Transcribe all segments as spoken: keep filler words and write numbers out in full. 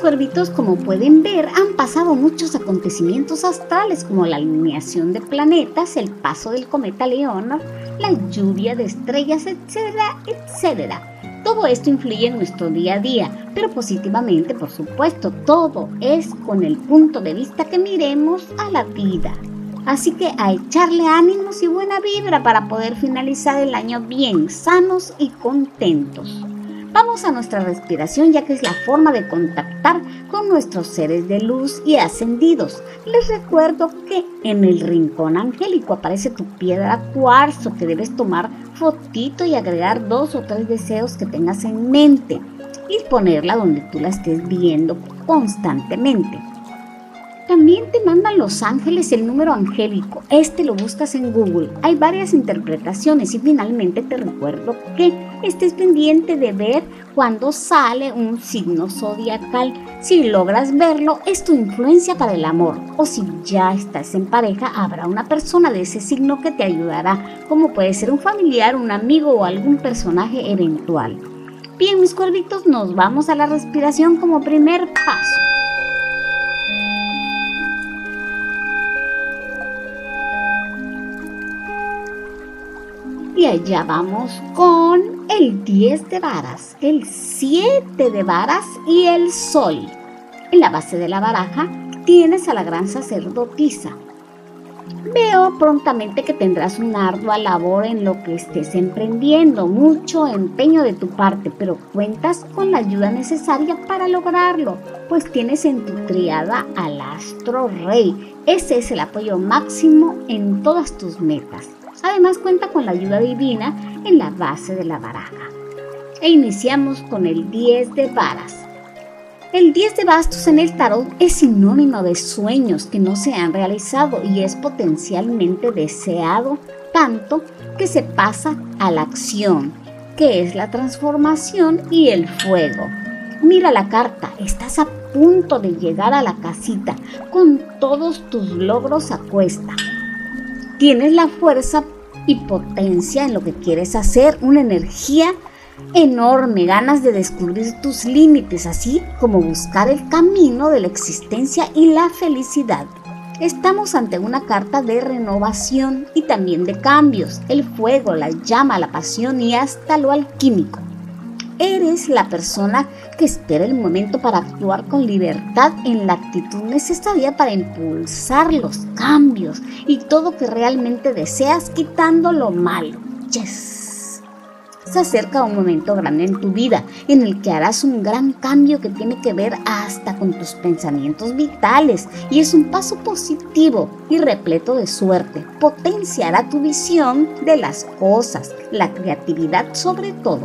cuervitos, como pueden ver, han pasado muchos acontecimientos astrales como la alineación de planetas, el paso del cometa Leonard, la lluvia de estrellas, etcétera, etcétera. Todo esto influye en nuestro día a día, pero positivamente, por supuesto. Todo es con el punto de vista que miremos a la vida. Así que a echarle ánimos y buena vibra para poder finalizar el año bien, sanos y contentos. Vamos a nuestra respiración, ya que es la forma de contactar con nuestros seres de luz y ascendidos. Les recuerdo que en el rincón angélico aparece tu piedra cuarzo, que debes tomar fotito y agregar dos o tres deseos que tengas en mente y ponerla donde tú la estés viendo constantemente. También te mandan los ángeles el número angélico. Este lo buscas en Google. Hay varias interpretaciones y finalmente te recuerdo que estés pendiente de ver cuando sale un signo zodiacal. Si logras verlo, es tu influencia para el amor. O si ya estás en pareja, habrá una persona de ese signo que te ayudará, como puede ser un familiar, un amigo o algún personaje eventual. Bien, mis cuervitos, nos vamos a la respiración como primer paso. Y allá vamos con el diez de varas, el siete de varas y el sol. En la base de la baraja tienes a la gran sacerdotisa. Veo prontamente que tendrás una ardua labor en lo que estés emprendiendo, mucho empeño de tu parte, pero cuentas con la ayuda necesaria para lograrlo, pues tienes en tu triada al astro rey. Ese es el apoyo máximo en todas tus metas. Además cuenta con la ayuda divina en la base de la baraja. E iniciamos con el diez de varas. El diez de bastos en el tarot es sinónimo de sueños que no se han realizado y es potencialmente deseado, tanto que se pasa a la acción, que es la transformación y el fuego. Mira la carta, estás a punto de llegar a la casita con todos tus logros a cuesta. Tienes la fuerza y potencia en lo que quieres hacer, una energía enorme, ganas de descubrir tus límites, así como buscar el camino de la existencia y la felicidad. Estamos ante una carta de renovación y también de cambios, el fuego, la llama, la pasión y hasta lo alquímico. Eres la persona que espera el momento para actuar con libertad en la actitud necesaria para impulsar los cambios y todo que realmente deseas, quitando lo malo. Yes. Se acerca un momento grande en tu vida en el que harás un gran cambio que tiene que ver hasta con tus pensamientos vitales y es un paso positivo y repleto de suerte. Potenciará tu visión de las cosas, la creatividad sobre todo.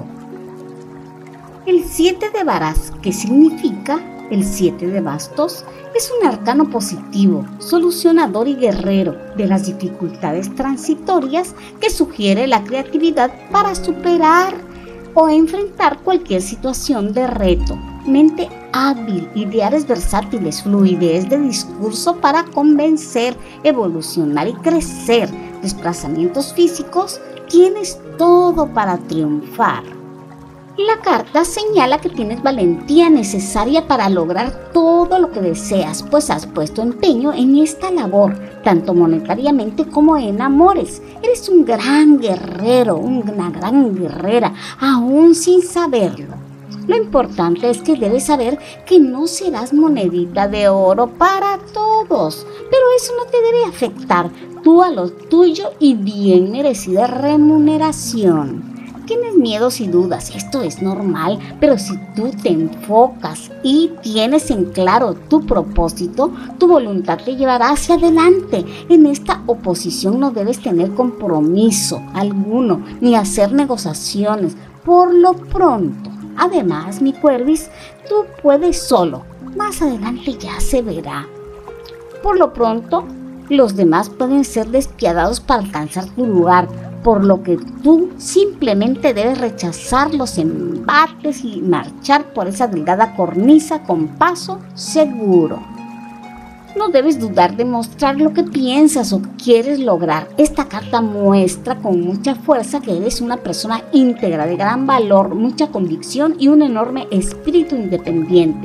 El siete de varas, ¿qué significa? El siete de bastos es un arcano positivo, solucionador y guerrero de las dificultades transitorias que sugiere la creatividad para superar o enfrentar cualquier situación de reto. Mente hábil, ideales versátiles, fluidez de discurso para convencer, evolucionar y crecer, desplazamientos físicos, tienes todo para triunfar. La carta señala que tienes valentía necesaria para lograr todo lo que deseas, pues has puesto empeño en esta labor, tanto monetariamente como en amores. Eres un gran guerrero, una gran guerrera, aún sin saberlo. Lo importante es que debes saber que no serás monedita de oro para todos, pero eso no te debe afectar. Tú a lo tuyo y bien merecida remuneración. Tienes miedos y dudas, esto es normal, pero si tú te enfocas y tienes en claro tu propósito, tu voluntad te llevará hacia adelante. En esta oposición no debes tener compromiso alguno, ni hacer negociaciones, por lo pronto. Además, mi cuervis, tú puedes solo, más adelante ya se verá. Por lo pronto, los demás pueden ser despiadados para alcanzar tu lugar, por lo que tú simplemente debes rechazar los embates y marchar por esa delgada cornisa con paso seguro. No debes dudar de mostrar lo que piensas o quieres lograr. Esta carta muestra con mucha fuerza que eres una persona íntegra, de gran valor, mucha convicción y un enorme espíritu independiente.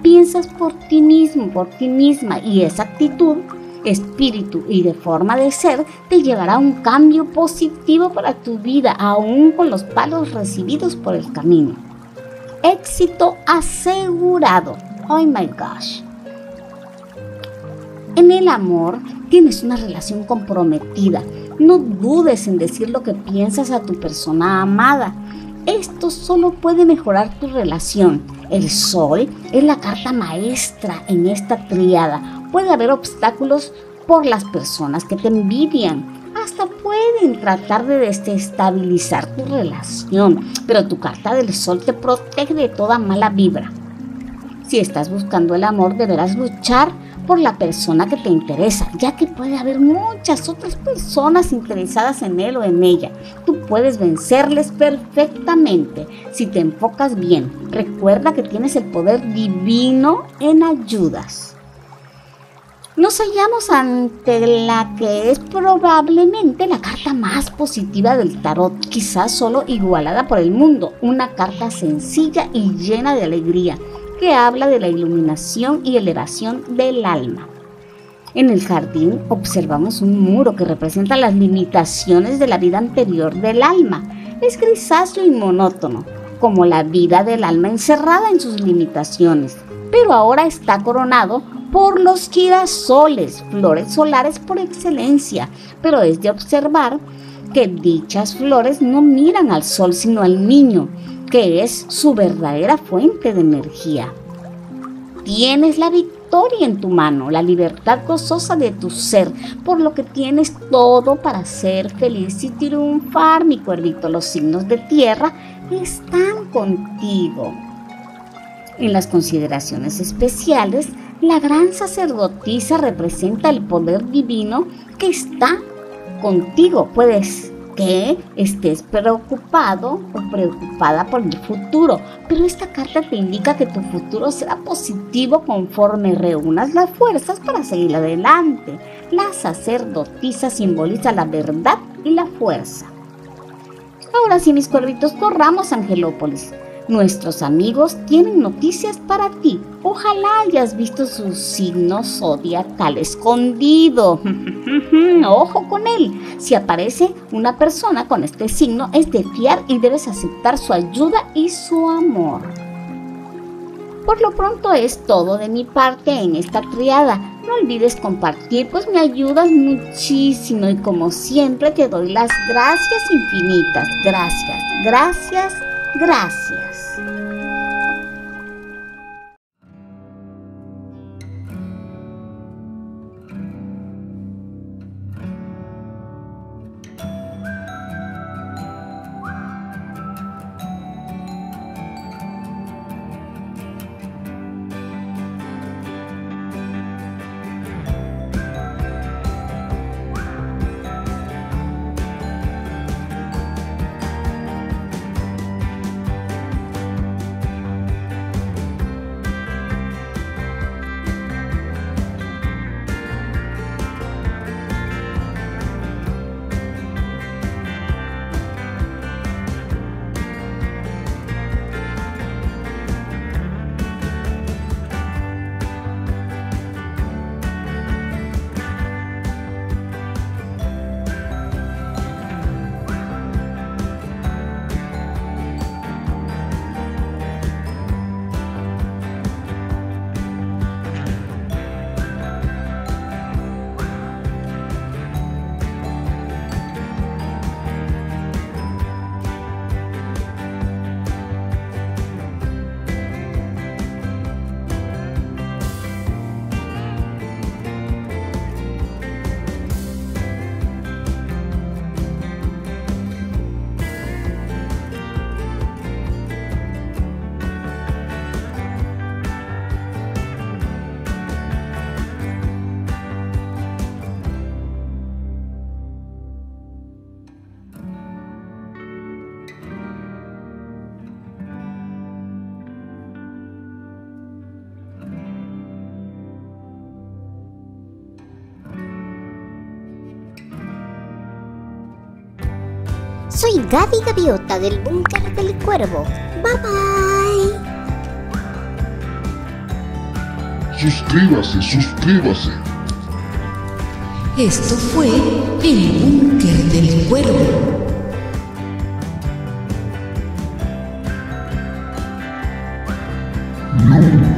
piensas por ti mismo, por ti misma, y esa actitud, espíritu y de forma de ser te llevará a un cambio positivo para tu vida, aún con los palos recibidos por el camino. Éxito asegurado. Oh my gosh. En el amor tienes una relación comprometida. No dudes en decir lo que piensas a tu persona amada. Esto solo puede mejorar tu relación. El sol es la carta maestra en esta tríada. Puede haber obstáculos por las personas que te envidian. Hasta pueden tratar de desestabilizar tu relación, pero tu carta del sol te protege de toda mala vibra. Si estás buscando el amor, deberás luchar por la persona que te interesa, ya que puede haber muchas otras personas interesadas en él o en ella. Tú puedes vencerles perfectamente si te enfocas bien. Recuerda que tienes el poder divino en ayudas. Nos hallamos ante la que es probablemente la carta más positiva del tarot, quizás solo igualada por el mundo, una carta sencilla y llena de alegría, que habla de la iluminación y elevación del alma. En el jardín observamos un muro que representa las limitaciones de la vida anterior del alma. Es grisáceo y monótono, como la vida del alma encerrada en sus limitaciones, pero ahora está coronado por los girasoles, flores solares por excelencia, pero es de observar que dichas flores no miran al sol sino al niño, que es su verdadera fuente de energía. Tienes la victoria en tu mano, la libertad gozosa de tu ser, por lo que tienes todo para ser feliz y triunfar, mi cuervito. Los signos de tierra están contigo. En las consideraciones especiales, la gran sacerdotisa representa el poder divino que está contigo. Puedes que estés preocupado o preocupada por el futuro, pero esta carta te indica que tu futuro será positivo conforme reúnas las fuerzas para seguir adelante. La sacerdotisa simboliza la verdad y la fuerza. Ahora sí, mis cuervitos, corramos a Angelópolis. Nuestros amigos tienen noticias para ti. Ojalá hayas visto su signo zodiacal escondido. Ojo con él. Si aparece una persona con este signo, es de fiar y debes aceptar su ayuda y su amor. Por lo pronto es todo de mi parte en esta triada. No olvides compartir, pues me ayudas muchísimo y como siempre te doy las gracias infinitas. Gracias, gracias, gracias. Soy Gaby Gaviota del Búnker del Cuervo. Bye bye. Suscríbase, suscríbase. Esto fue el Búnker del Cuervo. Nunca